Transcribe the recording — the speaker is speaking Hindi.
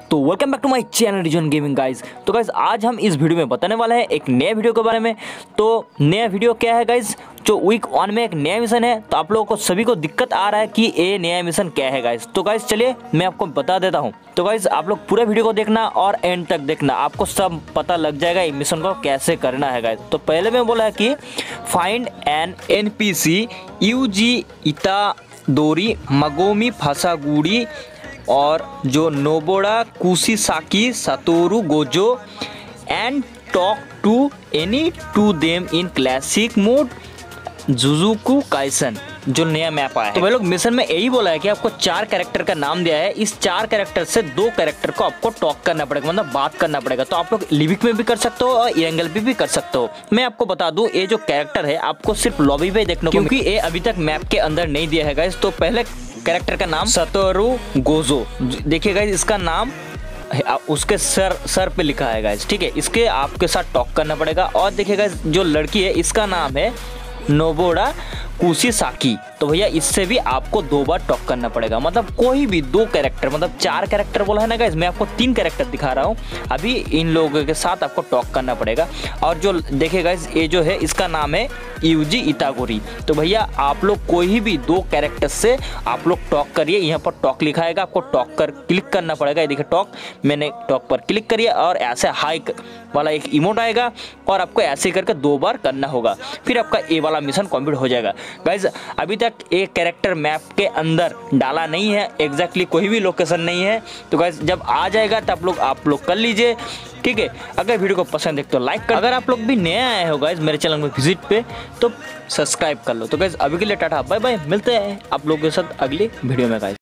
तो welcome back to my channel Reason gaming guys. तो गाइज आज हम इस वीडियो में बताने वाले हैं एक नए वीडियो के बारे में। तो नया वीडियो क्या है गाइज, जो वीक 1 में एक नया मिशन है। तो आप लोगों को सभी को दिक्कत आ रहा है कि ये नया मिशन क्या है गाइज। तो गाइज चलिए मैं आपको बता देता हूँ। तो गाइज आप लोग पूरे वीडियो को देखना और एंड तक देखना, आपको सब पता लग जाएगा ये मिशन को कैसे करना है गाइज। तो पहले मैं बोला है कि find an NPC Yuji Itadori Megumi Fushiguro और जो Nobara Kugisaki Satoru Gojo and talk to any two them in classic mode जुजुकु काइसन, जो नया मैप आया है। तो भाई लोग मिशन में यही बोला है कि आपको 4 कैरेक्टर का नाम दिया है। इस 4 कैरेक्टर से 2 कैरेक्टर को आपको टॉक करना पड़ेगा, मतलब बात करना पड़ेगा। तो आप लोग लिविक में भी कर सकते हो और एंगल पे भी कर सकते हो। मैं आपको बता दूं ये जो कैरेक्टर है आपको सिर्फ लॉबी पे देखने को, क्योंकि ये अभी तक मैप के अंदर नहीं दिया है गाइस। तो पहले कैरेक्टर का नाम सतोरु गोजो, देखिए गाइस इसका नाम उसके सर पे लिखा है गाइस, ठीक है। इसके आपके साथ टॉक करना पड़ेगा। और देखिए गाइस जो लड़की है इसका नाम है नोबोड़ा कुशिसाकी। तो भैया इससे भी आपको 2 बार टॉक करना पड़ेगा, मतलब कोई भी 2 कैरेक्टर, मतलब 4 कैरेक्टर बोला है ना गाइस, मैं आपको 3 कैरेक्टर दिखा रहा हूँ। अभी इन लोगों के साथ आपको टॉक करना पड़ेगा। और जो देखिए गाइस ये जो है इसका नाम है यूजी इतागोरी। तो भैया आप लोग कोई भी 2 कैरेक्टर से आप लोग टॉक करिए। यहाँ पर टॉक लिखाएगा, आपको टॉक कर क्लिक करना पड़ेगा। ये देखिए टॉक, मैंने टॉक पर क्लिक करिए और ऐसे हाई वाला एक इमोट आएगा और आपको ऐसे करके 2 बार करना होगा, फिर आपका ये वाला मिशन कंप्लीट हो जाएगा। गाइज अभी तक एक कैरेक्टर मैप के अंदर डाला नहीं है, एग्जैक्टली कोई भी लोकेशन नहीं है। तो गाइज जब आ जाएगा तब आप लोग कर लीजिए, ठीक है। अगर वीडियो को पसंद है तो लाइक कर, अगर आप लोग भी नए आए हो गाइज मेरे चैनल में विजिट पे तो सब्सक्राइब कर लो। तो गाइज अभी के लिए टाटा बाय बाय, मिलते हैं आप लोगों के साथ अगली वीडियो में गाइज।